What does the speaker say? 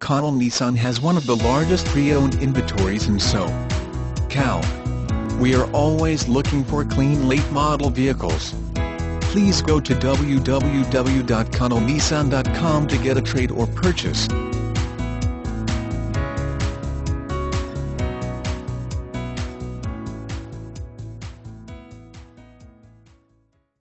Connell Nissan has one of the largest pre-owned inventories in SoCal. We are always looking for clean late-model vehicles. Please go to www.connellnissan.com to get a trade or purchase.